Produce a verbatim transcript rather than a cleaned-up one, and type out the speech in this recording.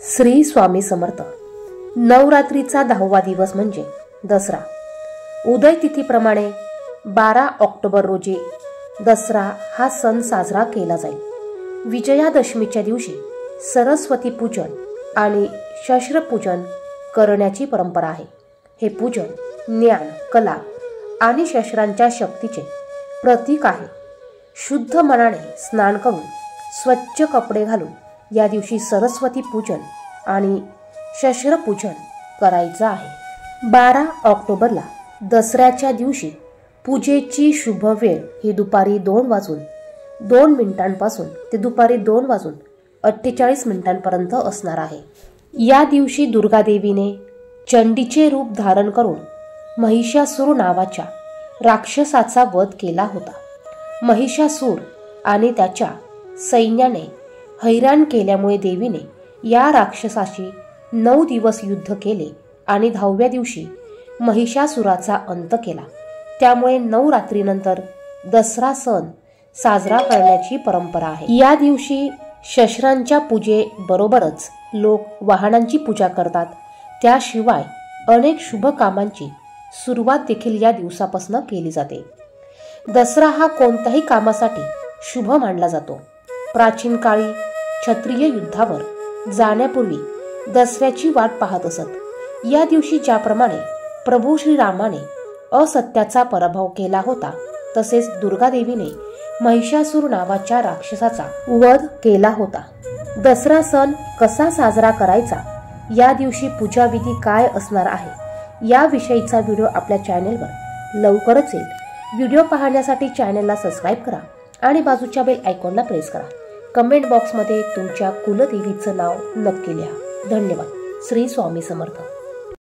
श्री स्वामी समर्थ। नवरात्रीचा दहावा दिवस म्हणजे दसरा। उदय तिथीप्रमाणे बारा ऑक्टोबर रोजी दसरा हा सण साजरा केला जाईल। विजयादशमीच्या दिवशी सरस्वती पूजन आणि शस्त्र पूजन करण्याची परंपरा आहे। हे पूजन ज्ञान, कला आणि शस्त्रांच्या शक्तीचे प्रतीक आहे। शुद्ध मनाने स्नान करून स्वच्छ कपडे घालून या दिवशी सरस्वती पूजन आणि शस्त्र पूजन करायचं आहे। बारा ऑक्टोबरला दसऱ्याच्या दिवशी पूजेची शुभ वेळ ही दुपारी दोन वाजून दोन मिनिटांपासून ते दुपारी दोन वाजून अठ्ठेचाळीस मिनिटांपर्यंत असणार आहे। या दिवशी दुर्गा देवीने चंडीचे रूप धारण करून महिषासुर नावाच्या राक्षसाचा वध केला होता। महिषासुर आणि त्याच्या सैन्याने हैराण केल्यामुळे देवीने या राक्षसाशी नऊ दिवस युद्ध केले आणि दहाव्या दिवशी महिषासुराचा अंत केला। त्यामुळे नऊ रात्रीनंतर दसरा सण साजरा करण्याची परंपरा आहे। या दिवशी शस्त्रांच्या पूजेबरोबरच लोक वाहनांची पूजा करतात। त्याशिवाय अनेक शुभ कामांची सुरुवात देखील या दिवसापासून केली जाते। दसरा हा कोणत्याही कामासाठी शुभ मानला जातो। प्राचीन काळी क्षत्रिय युद्धावर जाण्यापूर्वी दसऱ्याची वाट पाहत असत। या दिवशी ज्याप्रमाणे प्रभू श्रीरामाने असत्याचा पराभव केला होता, तसेच दुर्गा देवीने महिषासुर नावाच्या राक्षसाचा वध केला होता। दसरा सण कसा साजरा करायचा, या दिवशी पूजा विधी काय असणार आहे, याविषयीचा व्हिडिओ आपल्या चॅनेलवर लवकरच येईल। व्हिडिओ पाहण्यासाठी चॅनेलला सबस्क्राईब करा आणि बाजूच्या बेल आयकॉनला प्रेस करा। कमेंट बॉक्समध्ये तुमच्या कुलदेवीचं नाव नक्की लिहा। धन्यवाद। श्री स्वामी समर्थ।